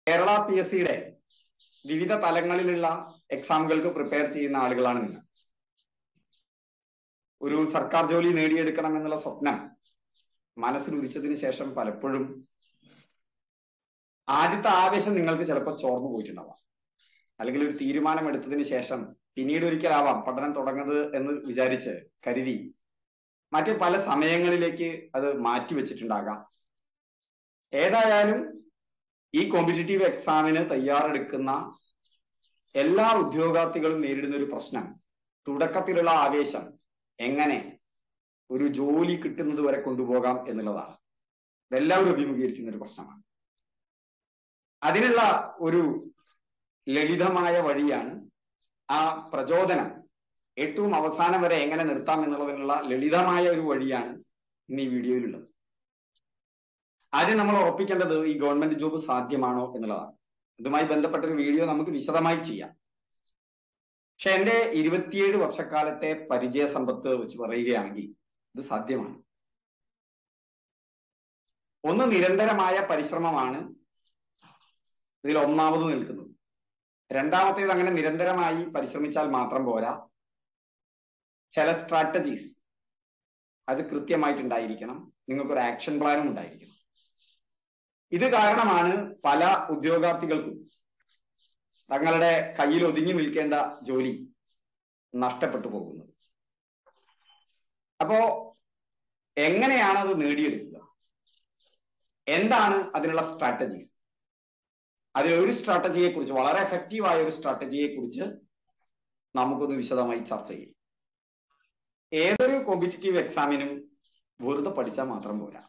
Kerala PSC വിവിധ തലങ്ങളിലുള്ള എക്സാമുകൾക്ക് prepare ചെയ്യുന്ന ആളുകളാണ് നിങ്ങൾ. ഒരു സർക്കാർ ജോലി നേടിയെടുക്കണം എന്നുള്ള സ്വപ്നം മനസ്സിൽ ഉദിച്ചതിന് ശേഷം പലപ്പോഴും ആദ്യത്തെ ആവേശം നിങ്ങൾക്ക് ചിലപ്പോൾ ചോർന്നു പോയിട്ടുണ്ടാവാം. അല്ലെങ്കിൽ ഒരു തീരുമാനം എടുത്തതിന് ശേഷം പിന്നീട് ഒരിക്കലാവാം പഠനം തുടങ്ങുന്നത് എന്ന് വിചാരിച്ച് കരുതി മറ്റ് പല സമയങ്ങളിലേക്ക് അത് മാറ്റിവെച്ചിട്ടുണ്ടാകാം. ഏതായാലും ഈ കോമ്പറ്റീറ്റീവ് എക്സാമിന് തയ്യാറെടുക്കുന്ന എല്ലാ ഉദ്യോഗാർത്ഥികളും നേരിടുന്ന ഒരു പ്രശ്നം തുടക്കത്തിലുള്ള ആവേശം എങ്ങനെ ഒരു ജോലി കിട്ടുന്നത് വരെ കൊണ്ടുപോകാം എന്നുള്ളതാണ്. ഇതെല്ലാവരും അഭിമുഖീകരിക്കുന്ന ഒരു പ്രശ്നമാണ്. അതിനുള്ള ഒരു ലളിതമായ വഴിയാണ് ആ പ്രചോദനം ഏറ്റവും അവസാനം വരെ എങ്ങനെ നിർത്താം എന്നുള്ളതിനുള്ള ലളിതമായ ഒരു വഴിയാണ് ഇന്ന് ഈ വീഡിയോയിലുള്ളത്. ആദ്യം നമ്മൾ ഉറപ്പിക്കേണ്ടത് ഈ ഗവൺമെന്റ് ജോബ് സാധ്യമാണോ എന്നുള്ളതാണ്. ഇതുമായി ബന്ധപ്പെട്ടൊരു വീഡിയോ നമുക്ക് വിശദമായി ചെയ്യാം. പക്ഷെ എന്റെ 27 വർഷക്കാലത്തെ പരിചയ സമ്പത്ത് വെച്ച് പറയുകയാണെങ്കിൽ ഇത് സാധ്യമാണ്. ഒന്ന്, നിരന്തരമായ പരിശ്രമമാണ് ഇതിൽ ഒന്നാമത് നിൽക്കുന്നത്. രണ്ടാമത്തേത്, അങ്ങനെ നിരന്തരമായി പരിശ്രമിച്ചാൽ മാത്രം പോരാ, ചില സ്ട്രാറ്റജീസ് അത് കൃത്യമായിട്ടുണ്ടായിരിക്കണം. നിങ്ങൾക്കൊരു ആക്ഷൻ പ്ലാനും ഉണ്ടായിരിക്കണം. ഇത് കാരണമാണ് പല ഉദ്യോഗാർത്ഥികൾക്കും തങ്ങളുടെ കയ്യിൽ ഒതുങ്ങി നിൽക്കേണ്ട ജോലി നഷ്ടപ്പെട്ടു പോകുന്നത്. അപ്പോ എങ്ങനെയാണ് അത് നേടിയെടുക്കുക? എന്താണ് അതിനുള്ള സ്ട്രാറ്റജീസ്? അതിലൊരു സ്ട്രാറ്റജിയെ കുറിച്ച്, വളരെ എഫക്റ്റീവായ ഒരു സ്ട്രാറ്റജിയെ കുറിച്ച് നമുക്കൊന്ന് വിശദമായി ചർച്ച ചെയ്യും. ഏതൊരു കോമ്പറ്റീറ്റീവ് എക്സാമിനും വെറുതെ പഠിച്ചാൽ മാത്രം പോരാ.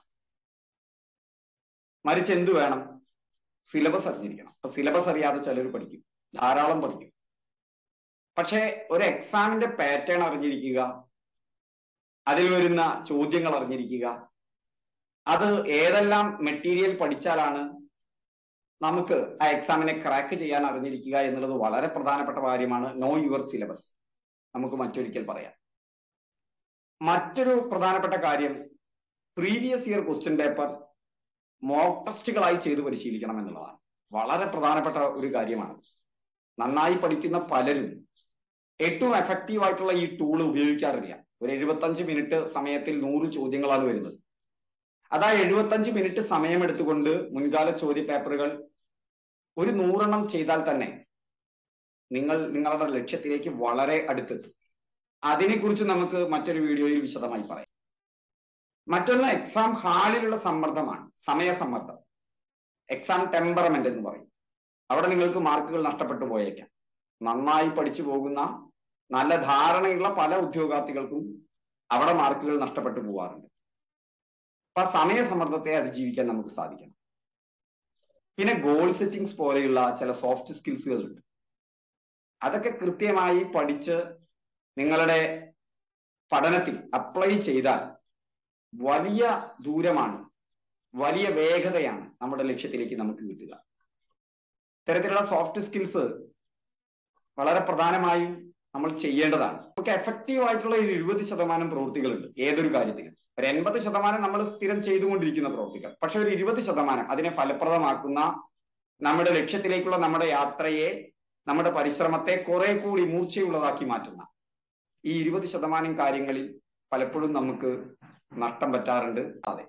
മറിച്ച് എന്ത് വേണം? സിലബസ് അറിഞ്ഞിരിക്കണം. അപ്പൊ സിലബസ് അറിയാതെ ചിലർ പഠിക്കും, ധാരാളം പഠിക്കും. പക്ഷെ ഒരു എക്സാമിന്റെ പാറ്റേൺ അറിഞ്ഞിരിക്കുക, അതിൽ വരുന്ന ചോദ്യങ്ങൾ അറിഞ്ഞിരിക്കുക, അത് ഏതെല്ലാം മെറ്റീരിയൽ പഠിച്ചാലാണ് നമുക്ക് ആ എക്സാമിനെ ക്രാക്ക് ചെയ്യാൻ അറിഞ്ഞിരിക്കുക എന്നുള്ളത് വളരെ പ്രധാനപ്പെട്ട കാര്യമാണ്. നോ യുവർ സിലബസ് നമുക്ക് മറ്റൊരിക്കൽ പറയാം. മറ്റൊരു പ്രധാനപ്പെട്ട കാര്യം, previous year question paper mock ടെസ്റ്റുകളായി ചെയ്ത് പരിശീലിക്കണം എന്നുള്ളതാണ്. വളരെ പ്രധാനപ്പെട്ട ഒരു കാര്യമാണ്. നന്നായി പഠിക്കുന്ന പലരും ഏറ്റവും എഫക്റ്റീവ് ആയിട്ടുള്ള ഈ ടൂൾ ഉപയോഗിക്കാറില്ല. ഒരു 75 മിനിറ്റ് സമയത്തിൽ 100 ചോദ്യങ്ങളാണ് വരുന്നത്. അതാ 75 മിനിറ്റ് സമയമെടുത്തുകൊണ്ട് മുൻകാല ചോദ്യ പേപ്പറുകൾ ഒരു 100 എണ്ണം ചെയ്താൽ തന്നെ നിങ്ങൾ നിങ്ങളുടെ ലക്ഷ്യത്തിലേക്ക് വളരെ അടുത്തെത്തും. അതിനെക്കുറിച്ച് നമുക്ക് മറ്റൊരു വീഡിയോയിൽ വിശദമായി പറയാം. മറ്റൊന്ന്, എക്സാം ഹാളിലുള്ള സമ്മർദ്ദമാണ്, സമയസമ്മർദ്ദം. എക്സാം ടെമ്പറമെന്റ് എന്ന് പറയും. അവിടെ നിങ്ങൾക്ക് മാർക്കുകൾ നഷ്ടപ്പെട്ടു പോയേക്കാം. നന്നായി പഠിച്ചു പോകുന്ന നല്ല ധാരണയുള്ള പല ഉദ്യോഗാർത്ഥികൾക്കും അവിടെ മാർക്കുകൾ നഷ്ടപ്പെട്ടു പോവാറുണ്ട്. അപ്പൊ സമയസമ്മർദ്ദത്തെ അതിജീവിക്കാൻ നമുക്ക് സാധിക്കണം. പിന്നെ ഗോൾ സെറ്റിംഗ്സ് പോലെയുള്ള ചില സോഫ്റ്റ് സ്കിൽസുകളുണ്ട്. അതൊക്കെ കൃത്യമായി പഠിച്ച് നിങ്ങളുടെ പഠനത്തിൽ അപ്ലൈ ചെയ്താൽ വലിയ ദൂരമാണ്, വലിയ വേഗതയാണ് നമ്മുടെ ലക്ഷ്യത്തിലേക്ക് നമുക്ക് കിട്ടുക. ഇത്തരത്തിലുള്ള സോഫ്റ്റ് സ്കിൽസ് വളരെ പ്രധാനമായും നമ്മൾ ചെയ്യേണ്ടതാണ്. നമുക്ക് എഫക്റ്റീവ് ആയിട്ടുള്ള ഒരു 20% പ്രവൃത്തികളുണ്ട് ഏതൊരു കാര്യത്തിലും. ഒരു 80% നമ്മൾ സ്ഥിരം ചെയ്തുകൊണ്ടിരിക്കുന്ന പ്രവൃത്തികൾ. പക്ഷെ ഒരു 20% അതിനെ ഫലപ്രദമാക്കുന്ന, നമ്മുടെ ലക്ഷ്യത്തിലേക്കുള്ള നമ്മുടെ യാത്രയെ, നമ്മുടെ പരിശ്രമത്തെ കുറെ കൂടി മൂർച്ചയുള്ളതാക്കി മാറ്റുന്ന ഈ 20% കാര്യങ്ങളിൽ പലപ്പോഴും നമുക്ക് നഷ്ടം പറ്റാറുണ്ട്. അതെ,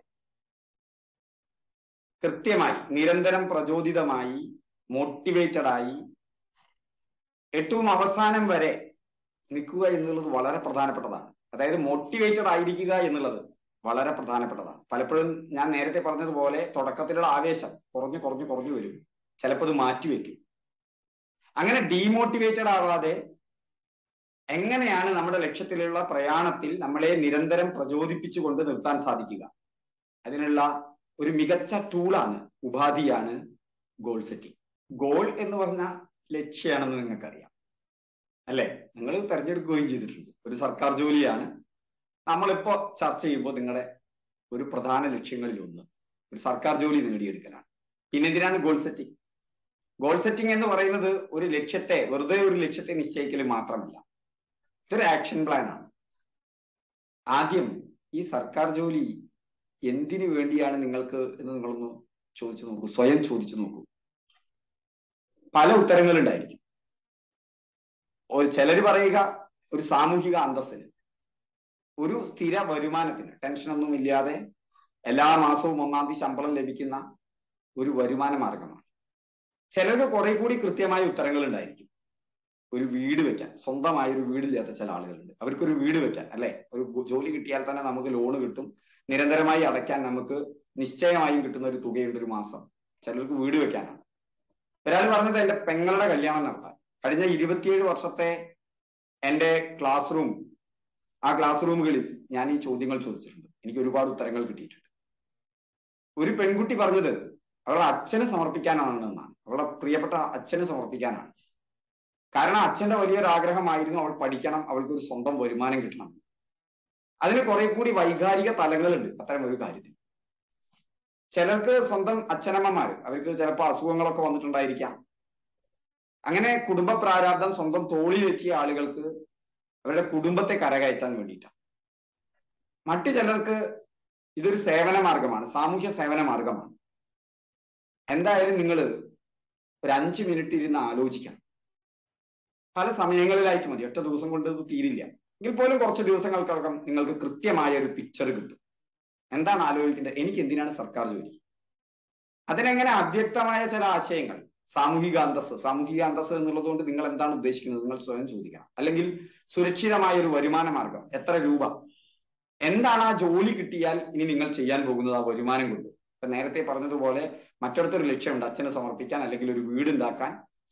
കൃത്യമായി നിരന്തരം പ്രചോദിതമായി മോട്ടിവേറ്റഡ് ആയി ഏറ്റവും അവസാനം വരെ നിൽക്കുക എന്നുള്ളത് വളരെ പ്രധാനപ്പെട്ടതാണ്. അതായത് മോട്ടിവേറ്റഡ് ആയിരിക്കുക എന്നുള്ളത് വളരെ പ്രധാനപ്പെട്ടതാണ്. പലപ്പോഴും ഞാൻ നേരത്തെ പറഞ്ഞതുപോലെ തുടക്കത്തിലുള്ള ആവേശം കുറഞ്ഞു കുറഞ്ഞു കുറഞ്ഞു വരും. ചിലപ്പോൾ അത് മാറ്റിവെക്കും. അങ്ങനെ ഡീമോട്ടിവേറ്റഡ് ആവാതെ എങ്ങനെയാണ് നമ്മുടെ ലക്ഷ്യത്തിലുള്ള പ്രയാണത്തിൽ നമ്മളെ നിരന്തരം പ്രചോദിപ്പിച്ചുകൊണ്ട് നിർത്താൻ സാധിക്കുക? അതിനുള്ള ഒരു മികച്ച ടൂളാണ്, ഉപാധിയാണ് ഗോൾ സെറ്റിംഗ്. ഗോൾ എന്ന് പറഞ്ഞ ലക്ഷ്യമാണെന്ന് നിങ്ങൾക്കറിയാം അല്ലെ? നിങ്ങൾ തെരഞ്ഞെടുക്കുകയും ചെയ്തിട്ടുണ്ട്. ഒരു സർക്കാർ ജോലിയാണ് നമ്മളിപ്പോ ചർച്ച ചെയ്യുമ്പോൾ നിങ്ങളുടെ ഒരു പ്രധാന ലക്ഷ്യങ്ങളിൽ ഒന്ന് ഒരു സർക്കാർ ജോലി നേടിയെടുക്കലാണ്. പിന്നെ എന്തിനാണ് ഗോൾ സെറ്റിംഗ്? ഗോൾ സെറ്റിംഗ് എന്ന് പറയുന്നത് ഒരു ലക്ഷ്യത്തെ, വെറുതെ ഒരു ലക്ഷ്യത്തെ നിശ്ചയിക്കൽ മാത്രമല്ല, ഇതൊരു ആക്ഷൻ പ്ലാൻ ആണ്. ആദ്യം ഈ സർക്കാർ ജോലി എന്തിനു വേണ്ടിയാണ് നിങ്ങൾക്ക് എന്ന് നിങ്ങളൊന്ന് ചോദിച്ചു നോക്കൂ, സ്വയം ചോദിച്ചു നോക്കൂ. പല ഉത്തരങ്ങളുണ്ടായിരിക്കും. ചിലര് പറയുക ഒരു സാമൂഹിക അന്തസ്സിന്, ഒരു സ്ഥിര വരുമാനത്തിന്, ടെൻഷനൊന്നും ഇല്ലാതെ എല്ലാ മാസവും 1-ാം തീയതി ശമ്പളം ലഭിക്കുന്ന ഒരു വരുമാന മാർഗമാണ്. ചിലർക്ക് കുറെ കൂടി കൃത്യമായ ഉത്തരങ്ങൾ ഉണ്ടായിരിക്കും. ഒരു വീട് വെക്കാൻ, സ്വന്തമായ ഒരു വീടില്ലാത്ത ചില ആളുകളുണ്ട്. അവർക്കൊരു വീട് വെക്കാൻ, അല്ലെ, ഒരു ജോലി കിട്ടിയാൽ തന്നെ നമുക്ക് ലോണ് കിട്ടും, നിരന്തരമായി അടയ്ക്കാൻ നമുക്ക് നിശ്ചയമായും കിട്ടുന്ന ഒരു തുകയുണ്ട് ഒരു മാസം. ചിലർക്ക് വീട് വെക്കാനാണ്. ഒരാൾ പറഞ്ഞത് എന്റെ പെങ്ങളുടെ കല്യാണം നടത്താൻ. കഴിഞ്ഞ 27 വർഷത്തെ എന്റെ ക്ലാസ് റൂം, ആ ക്ലാസ് റൂമുകളിൽ ഞാൻ ഈ ചോദ്യങ്ങൾ ചോദിച്ചിട്ടുണ്ട്. എനിക്ക് ഒരുപാട് ഉത്തരങ്ങൾ കിട്ടിയിട്ടുണ്ട്. ഒരു പെൺകുട്ടി പറഞ്ഞത് അവളുടെ അച്ഛന് സമർപ്പിക്കാനാണെന്നാണ്, അവളുടെ പ്രിയപ്പെട്ട അച്ഛന് സമർപ്പിക്കാനാണ്. കാരണം അച്ഛന്റെ വലിയൊരു ആഗ്രഹമായിരുന്നു അവൾ പഠിക്കണം, അവൾക്ക് ഒരു സ്വന്തം വരുമാനം കിട്ടണം. അതിന് കുറെ കൂടി വൈകാരിക തലങ്ങളുണ്ട് അത്തരം ഒരു കാര്യത്തിൽ. ചിലർക്ക് സ്വന്തം അച്ഛനമ്മമാര്, അവർക്ക് ചിലപ്പോൾ അസുഖങ്ങളൊക്കെ വന്നിട്ടുണ്ടായിരിക്കാം. അങ്ങനെ കുടുംബ പ്രാരാബ്ദം സ്വന്തം തോളിൽ വെച്ചിയ ആളുകൾക്ക് അവരുടെ കുടുംബത്തെ കരകയറ്റാൻ വേണ്ടിയിട്ടാണ്. മറ്റു ചിലർക്ക് ഇതൊരു സേവന മാർഗമാണ്, സാമൂഹ്യ സേവന മാർഗമാണ്. എന്തായാലും നിങ്ങൾ ഒരു 5 മിനിറ്റ് ഇരുന്ന് ആലോചിക്കണം. പല സമയങ്ങളിലായിട്ട് മതി, ഒറ്റ ദിവസം കൊണ്ട് ഇത് തീരില്ല. എങ്കിൽ പോലും കുറച്ച് ദിവസങ്ങൾക്കകം നിങ്ങൾക്ക് കൃത്യമായ ഒരു പിക്ചർ കിട്ടും. എന്താണ് ആലോചിക്കേണ്ടത്? എനിക്ക് എന്തിനാണ് സർക്കാർ ജോലി? അതിനെങ്ങനെ അവ്യക്തമായ ചില ആശയങ്ങൾ, സാമൂഹിക അന്തസ്സ് എന്നുള്ളത് കൊണ്ട് നിങ്ങൾ എന്താണ് ഉദ്ദേശിക്കുന്നത് നിങ്ങൾ സ്വയം ചോദിക്കണം. അല്ലെങ്കിൽ സുരക്ഷിതമായ ഒരു വരുമാന മാർഗം, എത്ര രൂപ, എന്താണ് ആ ജോലി കിട്ടിയാൽ ഇനി നിങ്ങൾ ചെയ്യാൻ പോകുന്നത് ആ വരുമാനം കൊണ്ട്? ഇപ്പൊ നേരത്തെ പറഞ്ഞതുപോലെ മറ്റൊരു ലക്ഷ്യമുണ്ട്, അച്ഛന് സമർപ്പിക്കാൻ അല്ലെങ്കിൽ ഒരു വീടുണ്ടാക്കാൻ.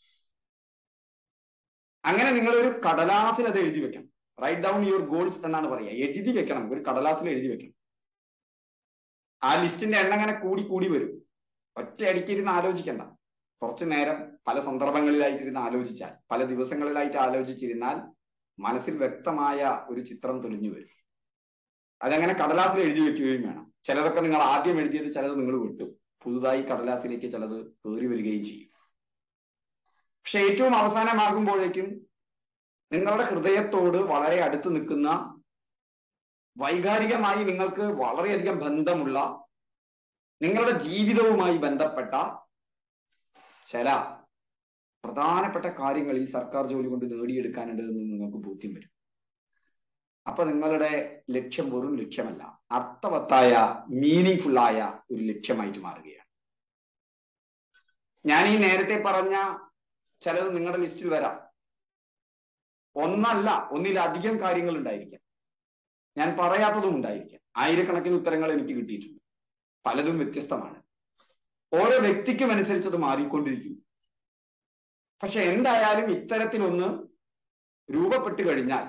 അങ്ങനെ നിങ്ങൾ ഒരു കടലാസിൽ അത് എഴുതി വെക്കണം. റൈറ്റ് ഡൗൺ യുവർ ഗോൾസ് എന്നാണ് പറയുക. എഴുതി വെക്കണം, ഒരു കടലാസിൽ എഴുതി വെക്കണം. ആ ലിസ്റ്റിന്റെ എണ്ണം അങ്ങനെ കൂടി കൂടി വരും. ഒറ്റയടിക്കിരുന്ന് ആലോചിക്കണ്ട. കുറച്ചു നേരം പല സന്ദർഭങ്ങളിലായിട്ടിരുന്ന് ആലോചിച്ചാൽ, പല ദിവസങ്ങളിലായിട്ട് ആലോചിച്ചിരുന്നാൽ മനസ്സിൽ വ്യക്തമായ ഒരു ചിത്രം തെളിഞ്ഞു വരും. അതങ്ങനെ കടലാസിൽ എഴുതി വെക്കുകയും വേണം. ചിലതൊക്കെ നിങ്ങൾ ആദ്യം എഴുതിയത് ചിലത് നിങ്ങൾ വിട്ടു, പുതുതായി കടലാസിലേക്ക് ചിലത് കയറി വരികയും ചെയ്യും. പക്ഷെ ഏറ്റവും അവസാനമാകുമ്പോഴേക്കും നിങ്ങളുടെ ഹൃദയത്തോട് വളരെ അടുത്ത് നിൽക്കുന്ന, വൈകാരികമായി നിങ്ങൾക്ക് വളരെയധികം ബന്ധമുള്ള, നിങ്ങളുടെ ജീവിതവുമായി ബന്ധപ്പെട്ട ചില പ്രധാനപ്പെട്ട കാര്യങ്ങൾ ഈ സർക്കാർ ജോലി കൊണ്ട് നേടിയെടുക്കാനുണ്ട് എന്ന് നിങ്ങൾക്ക് ബോധ്യം വരും. അപ്പൊ നിങ്ങളുടെ ലക്ഷ്യം വെറും ലക്ഷ്യമല്ല, അർത്ഥവത്തായ മീനിങ് ഫുള്ളായ ഒരു ലക്ഷ്യമായിട്ട് മാറുകയാണ്. ഞാൻ ഈ നേരത്തെ പറഞ്ഞ ചിലത് നിങ്ങളുടെ ലിസ്റ്റിൽ വരാം. ഒന്നല്ല, ഒന്നിലധികം കാര്യങ്ങൾ ഉണ്ടായിരിക്കാം. ഞാൻ പറയാത്തതും ഉണ്ടായിരിക്കാം. ആയിരക്കണക്കിന് ഉത്തരങ്ങൾ എനിക്ക് കിട്ടിയിട്ടുണ്ട്. പലതും വ്യത്യസ്തമാണ്. ഓരോ വ്യക്തിക്കും അനുസരിച്ചത് മാറിക്കൊണ്ടിരിക്കും. പക്ഷെ എന്തായാലും ഇത്തരത്തിലൊന്ന് രൂപപ്പെട്ടു കഴിഞ്ഞാൽ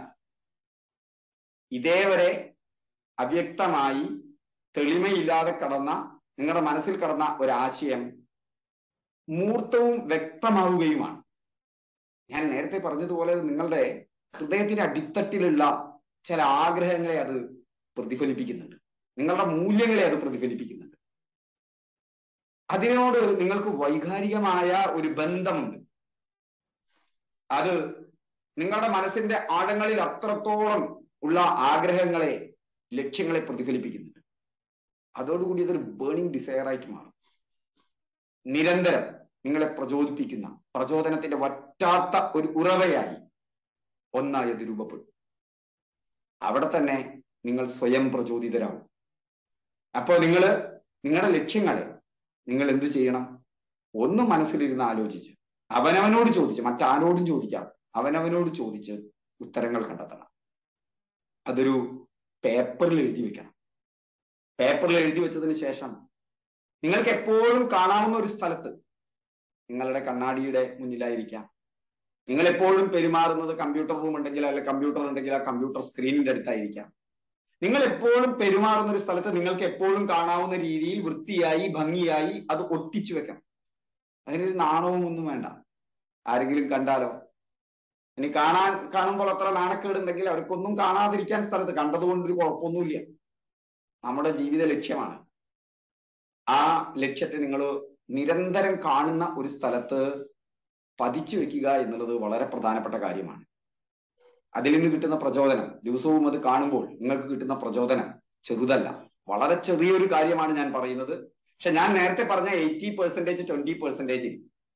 ഇതേവരെ അവ്യക്തമായി തെളിമയില്ലാതെ കടന്ന, നിങ്ങളുടെ മനസ്സിൽ കടന്ന ഒരാശയം മൂർത്തവും വ്യക്തമാവുകയുമാണ്. ഞാൻ നേരത്തെ പറഞ്ഞതുപോലെ നിങ്ങളുടെ ഹൃദയത്തിന്റെ അടിത്തട്ടിലുള്ള ചില ആഗ്രഹങ്ങളെ അത് പ്രതിഫലിപ്പിക്കുന്നുണ്ട്, നിങ്ങളുടെ മൂല്യങ്ങളെ അത് പ്രതിഫലിപ്പിക്കുന്നുണ്ട്. അതിനോട് നിങ്ങൾക്ക് വൈകാരികമായ ഒരു ബന്ധമുണ്ട്. അത് നിങ്ങളുടെ മനസ്സിന്റെ ആഴങ്ങളിൽ അത്രത്തോളം ഉള്ള ആഗ്രഹങ്ങളെ, ലക്ഷ്യങ്ങളെ പ്രതിഫലിപ്പിക്കുന്നുണ്ട്. അതോടുകൂടി അതൊരു ബേണിംഗ് ഡിസയർ ആയിട്ട് മാറും. നിരന്തരം നിങ്ങളെ പ്രചോദിപ്പിക്കുന്ന, പ്രചോദനത്തിന്റെ വറ്റാത്ത ഒരു ഉറവയായി ഒന്നായി അത് രൂപപ്പെടും. അവിടെ തന്നെ നിങ്ങൾ സ്വയം പ്രചോദിതരാകും. അപ്പോൾ നിങ്ങളുടെ ലക്ഷ്യങ്ങളെ നിങ്ങൾ എന്ത് ചെയ്യണം? ഒന്ന് മനസ്സിലിരുന്ന് ആലോചിച്ച്, അവനവനോട് ചോദിച്ച്, മറ്റാരോടും ചോദിക്കാതെ അവനവനോട് ചോദിച്ച് ഉത്തരങ്ങൾ കണ്ടെത്തണം. അതൊരു പേപ്പറിൽ എഴുതി വെക്കണം. പേപ്പറിൽ എഴുതി വെച്ചതിന് ശേഷം നിങ്ങൾക്ക് എപ്പോഴും കാണാവുന്ന ഒരു സ്ഥലത്ത്, നിങ്ങളുടെ കണ്ണാടിയുടെ മുന്നിലായിരിക്കാം. നിങ്ങൾ എപ്പോഴും പെരുമാറുന്നത്, കമ്പ്യൂട്ടർ റൂം ഉണ്ടെങ്കിൽ അല്ലെങ്കിൽ കമ്പ്യൂട്ടർ ഉണ്ടെങ്കിൽ ആ കമ്പ്യൂട്ടർ സ്ക്രീനിന്റെ അടുത്തായിരിക്കാം. നിങ്ങൾ എപ്പോഴും പെരുമാറുന്ന ഒരു സ്ഥലത്ത് നിങ്ങൾക്ക് എപ്പോഴും കാണാവുന്ന രീതിയിൽ വൃത്തിയായി ഭംഗിയായി അത് ഒട്ടിച്ചു വെക്കണം. അതിനൊരു നാണവും ഒന്നും വേണ്ട. ആരെങ്കിലും കണ്ടാലോ, ഇനി കാണുമ്പോൾ അത്ര നാണക്കേടുണ്ടെങ്കിൽ അവർക്കൊന്നും കാണാതിരിക്കാൻ സ്ഥലത്ത്, കണ്ടതുകൊണ്ടൊരു കുഴപ്പമൊന്നുമില്ല. നമ്മുടെ ജീവിത ലക്ഷ്യമാണ്. ആ ലക്ഷ്യത്തെ നിങ്ങൾ നിരന്തരം കാണുന്ന ഒരു സ്ഥലത്ത് പതിച്ചു വെക്കുക എന്നുള്ളത് വളരെ പ്രധാനപ്പെട്ട കാര്യമാണ്. അതിൽ നിന്ന് കിട്ടുന്ന പ്രചോദനം, ദിവസവും അത് കാണുമ്പോൾ നിങ്ങൾക്ക് കിട്ടുന്ന പ്രചോദനം ചെറുതല്ല, വളരെ ചെറിയൊരു കാര്യമാണ് ഞാൻ പറയുന്നത്. പക്ഷെ ഞാൻ നേരത്തെ പറഞ്ഞ 80% 20%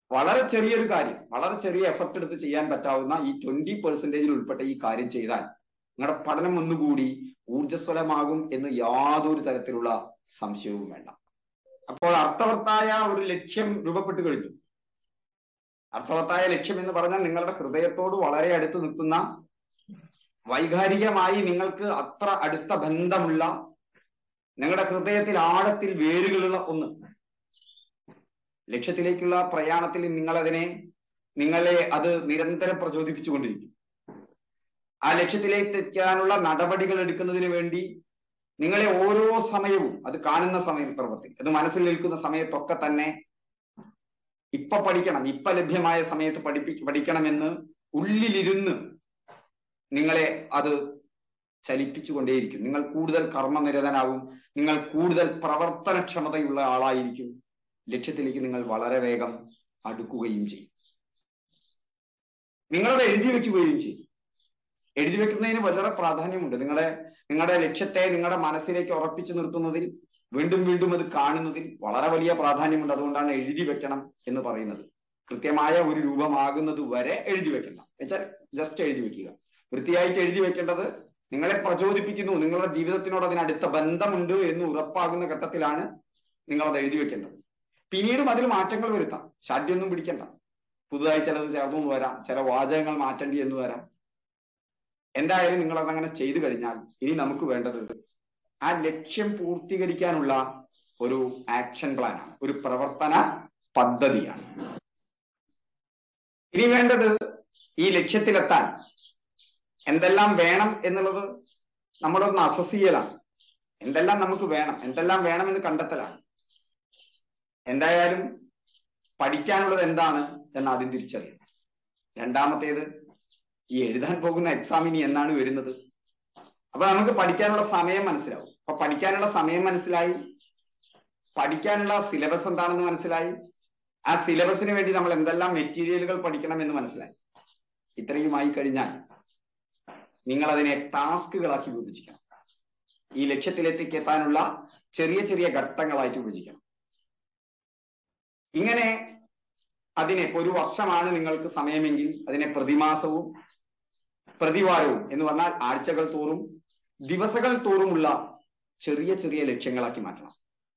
വളരെ ചെറിയൊരു കാര്യം, വളരെ ചെറിയ എഫർട്ട് എടുത്ത് ചെയ്യാൻ പറ്റാവുന്ന ഈ 20% ഉൾപ്പെട്ട ഈ കാര്യം ചെയ്താൽ നിങ്ങളുടെ പഠനം ഒന്നുകൂടി ഊർജ്ജസ്വലമാകും എന്ന് യാതൊരു തരത്തിലുള്ള സംശയവും വേണ്ട. അപ്പോൾ അർത്ഥവത്തായ ഒരു ലക്ഷ്യം രൂപപ്പെട്ടു കഴിഞ്ഞു. അർത്ഥവത്തായ ലക്ഷ്യം എന്ന് പറഞ്ഞാൽ നിങ്ങളുടെ ഹൃദയത്തോട് വളരെ അടുത്ത് നിൽക്കുന്ന, വൈകാരികമായി നിങ്ങൾക്ക് അത്ര അടുത്ത ബന്ധമുള്ള, നിങ്ങളുടെ ഹൃദയത്തിൽ ആഴത്തിൽ വേരുകളുള്ള ഒന്ന്. ലക്ഷ്യത്തിലേക്കുള്ള പ്രയാണത്തിൽ നിങ്ങളെ അത് നിരന്തരം പ്രചോദിപ്പിച്ചുകൊണ്ടിരിക്കും. ആ ലക്ഷ്യത്തിലേക്ക് എത്താനുള്ള നടപടികൾ എടുക്കുന്നതിന് വേണ്ടി നിങ്ങളെ ഓരോ സമയവും, അത് കാണുന്ന സമയത്തിൽ, അത് മനസ്സിൽ നിൽക്കുന്ന സമയത്തൊക്കെ തന്നെ ഇപ്പൊ പഠിക്കണം, ഇപ്പൊ ലഭ്യമായ സമയത്ത് പഠിക്കണമെന്ന് ഉള്ളിലിരുന്ന് നിങ്ങളെ അത് ചലിപ്പിച്ചുകൊണ്ടേയിരിക്കും. നിങ്ങൾ കൂടുതൽ കർമ്മനിരതനാവും, നിങ്ങൾ കൂടുതൽ പ്രവർത്തനക്ഷമതയുള്ള ആളായിരിക്കും. ലക്ഷ്യത്തിലേക്ക് നിങ്ങൾ വളരെ വേഗം അടുക്കുകയും ചെയ്യും. നിങ്ങളത് എഴുതി വെക്കുകയും ചെയ്യും. എഴുതി വെക്കുന്നതിന് വളരെ പ്രാധാന്യമുണ്ട്. നിങ്ങളുടെ ലക്ഷ്യത്തെ നിങ്ങളുടെ മനസ്സിലേക്ക് ഉറപ്പിച്ചു നിർത്തുന്നതിൽ, വീണ്ടും വീണ്ടും അത് കാണുന്നതിൽ വളരെ വലിയ പ്രാധാന്യമുണ്ട്. അതുകൊണ്ടാണ് എഴുതി വെക്കണം എന്ന് പറയുന്നത്. കൃത്യമായ ഒരു രൂപമാകുന്നത് വരെ എഴുതി വെക്കണ്ട. എന്നുവെച്ചാൽ ജസ്റ്റ് എഴുതി വെക്കുക. വൃത്തിയായിട്ട് എഴുതി വെക്കേണ്ടത് നിങ്ങളെ പ്രചോദിപ്പിക്കുന്നു, നിങ്ങളുടെ ജീവിതത്തിനോട് അതിനടുത്ത ബന്ധമുണ്ട് എന്ന് ഉറപ്പാകുന്ന ഘട്ടത്തിലാണ് നിങ്ങൾ അത് എഴുതി വെക്കേണ്ടത്. പിന്നീടും അതിൽ മാറ്റങ്ങൾ വരുത്താം, ഷാഠ്യൊന്നും പിടിക്കണ്ട. പുതുതായി ചിലത് ചേർന്നു വരാം, ചില വാചകങ്ങൾ മാറ്റേണ്ടി എന്ന് വരാം. എന്തായാലും നിങ്ങൾ അതങ്ങനെ ചെയ്തു കഴിഞ്ഞാൽ ഇനി നമുക്ക് വേണ്ടത് ആ ലക്ഷ്യം പൂർത്തീകരിക്കാനുള്ള ഒരു ആക്ഷൻ പ്ലാനാണ്, ഒരു പ്രവർത്തന പദ്ധതിയാണ്. ഇനി വേണ്ടത് ഈ ലക്ഷ്യത്തിലെത്താൻ എന്തെല്ലാം വേണം എന്നുള്ളത് നമ്മളൊന്ന് അസസ് ചെയ്യലാണ്. എന്തെല്ലാം നമുക്ക് വേണം, എന്തെല്ലാം വേണമെന്ന് കണ്ടെത്തലാണ്. എന്തായാലും പഠിക്കാനുള്ളത് എന്താണ് എന്ന് ആദ്യം തിരിച്ചറിയണം. രണ്ടാമത്തേത്, ഈ എഴുതാൻ പോകുന്ന എക്സാമിന് എന്നാണ് വരുന്നത്. അപ്പൊ നമുക്ക് പഠിക്കാനുള്ള സമയം മനസ്സിലാവും. അപ്പൊ പഠിക്കാനുള്ള സമയം മനസ്സിലായി, പഠിക്കാനുള്ള സിലബസ് എന്താണെന്ന് മനസ്സിലായി, ആ സിലബസിന് വേണ്ടി നമ്മൾ എന്തെല്ലാം മെറ്റീരിയലുകൾ പഠിക്കണം എന്ന് മനസ്സിലായി. ഇത്രയുമായി കഴിഞ്ഞാൽ നിങ്ങൾ അതിനെ ടാസ്കുകളാക്കി വിഭജിക്കണം. ഈ ലക്ഷ്യത്തിലേക്ക് എത്താനുള്ള ചെറിയ ചെറിയ ഘട്ടങ്ങളായിട്ട് വിഭജിക്കണം. ഇങ്ങനെ അതിനെ ഒരു വർഷമാണ് നിങ്ങൾക്ക് സമയമെങ്കിൽ അതിനെ പ്രതിമാസവും പ്രതിവാരവും എന്ന് പറഞ്ഞാൽ ആഴ്ചകൾ തോറും ദിവസങ്ങൾ തോറുമുള്ള ചെറിയ ചെറിയ ലക്ഷ്യങ്ങളാക്കി മാറ്റണം.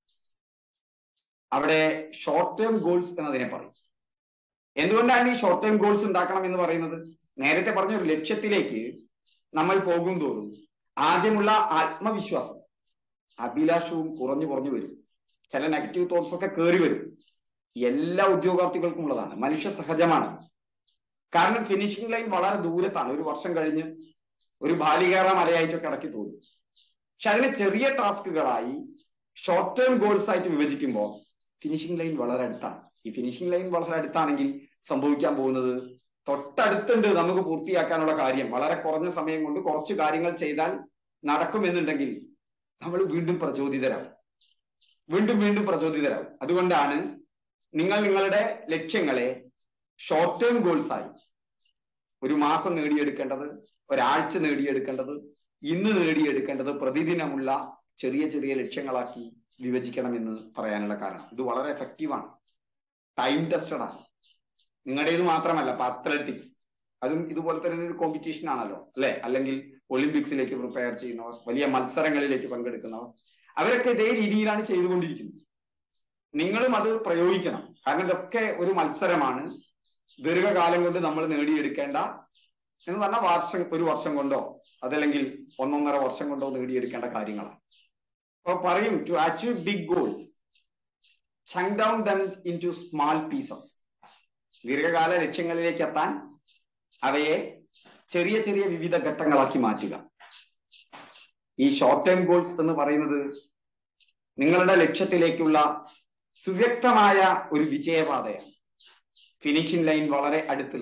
അവിടെ ഷോർട്ട് ടേം ഗോൾസ് എന്നതിനെ പറയും. എന്തുകൊണ്ടാണ് ഈ ഷോർട്ട് ടേം ഗോൾസ് ഉണ്ടാക്കണം എന്ന് പറയുന്നത്? നേരത്തെ പറഞ്ഞ ഒരു ലക്ഷ്യത്തിലേക്ക് നമ്മൾ പോകും തോറും ആദ്യമുള്ള ആത്മവിശ്വാസം, അഭിലാഷവും കുറഞ്ഞു കുറഞ്ഞു വരും. ചില നെഗറ്റീവ് തോട്ട്സ് ഒക്കെ കയറി വരും. എല്ലാ ഉദ്യോഗാർത്ഥികൾക്കും ഉള്ളതാണ്, മനുഷ്യ സഹജമാണ്. കാരണം ഫിനിഷിംഗ് ലൈൻ വളരെ ദൂരത്താണ്. ഒരു വർഷം കഴിഞ്ഞ് ഒരു ബാലികേറ മലയായിട്ടൊക്കെ ഇടയ്ക്ക് തോന്നും. പക്ഷെ അതിനെ ചെറിയ ടാസ്കുകളായി ഷോർട്ട് ടേം ഗോൾസ് ആയിട്ട് വിഭജിക്കുമ്പോൾ ഫിനിഷിംഗ് ലൈൻ വളരെ അടുത്താണ്. ഈ ഫിനിഷിംഗ് ലൈൻ വളരെ അടുത്താണെങ്കിൽ സംഭവിക്കാൻ പോകുന്നത്, തൊട്ടടുത്തുണ്ട് നമുക്ക് പൂർത്തിയാക്കാനുള്ള കാര്യം, വളരെ കുറഞ്ഞ സമയം കൊണ്ട് കുറച്ച് കാര്യങ്ങൾ ചെയ്താൽ നടക്കുമെന്നുണ്ടെങ്കിൽ നമ്മൾ വീണ്ടും പ്രചോദിതരാകും, വീണ്ടും വീണ്ടും പ്രചോദിതരാകും. അതുകൊണ്ടാണ് നിങ്ങൾ നിങ്ങളുടെ ലക്ഷ്യങ്ങളെ ഷോർട്ട് ടേം ഗോൾസ് ആയി ഒരു മാസം നേടിയെടുക്കേണ്ടത്, ഒരാഴ്ച നേടിയെടുക്കേണ്ടത്, ഇന്ന് നേടിയെടുക്കേണ്ടത് പ്രതിദിനമുള്ള ചെറിയ ചെറിയ ലക്ഷ്യങ്ങളാക്കി വിഭജിക്കണമെന്ന് പറയാനുള്ള കാരണം. ഇത് വളരെ എഫക്റ്റീവാണ്, ടൈം ടെസ്റ്റഡ് ആണ്. നിങ്ങളുടേത് മാത്രമല്ല, ഇപ്പൊ അത്ലറ്റിക്സ് അതും ഇതുപോലെ തന്നെ ഒരു കോമ്പറ്റീഷൻ ആണല്ലോ, അല്ലെ? അല്ലെങ്കിൽ ഒളിമ്പിക്സിലേക്ക് പ്രിപ്പയർ ചെയ്യുന്നവർ, വലിയ മത്സരങ്ങളിലേക്ക് പങ്കെടുക്കുന്നവർ, അവരൊക്കെ ഇതേ രീതിയിലാണ് ചെയ്തുകൊണ്ടിരിക്കുന്നത്. നിങ്ങളും അത് പ്രയോഗിക്കണം. കാരണം ഇതൊക്കെ ഒരു മത്സരമാണ്. ദീർഘകാലം കൊണ്ട് നമ്മൾ നേടിയെടുക്കേണ്ട എന്ന് പറഞ്ഞാൽ ഒരു വർഷം കൊണ്ടോ അതല്ലെങ്കിൽ 1.5 വർഷം കൊണ്ടോ നേടിയെടുക്കേണ്ട കാര്യങ്ങളാണ്. അപ്പൊ പറയും, to achieve big goals chunk down them into small pieces. ദീർഘകാല ലക്ഷ്യങ്ങളിലേക്ക് എത്താൻ അവയെ ചെറിയ ചെറിയ വിവിധ ഘട്ടങ്ങളാക്കി മാറ്റുക. ഈ ഷോർട്ട് ടേം ഗോൾസ് എന്ന് പറയുന്നത് നിങ്ങളുടെ ലക്ഷ്യത്തിലേക്കുള്ള സുവ്യക്തമായ ഒരു വിജയപാതയാണ്. ഫിനിഷിംഗ് ലൈൻ വളരെ അടുത്തുള്ള,